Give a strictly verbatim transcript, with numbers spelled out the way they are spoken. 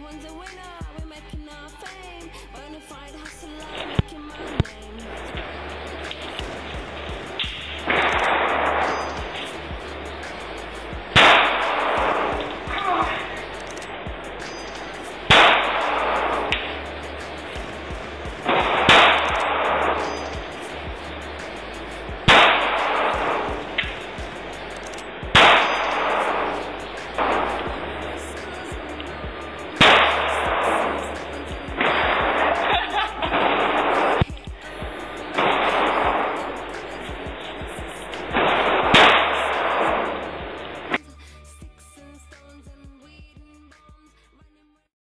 Everyone's a winner, we're making our fame. Bonafide hustler, making my name.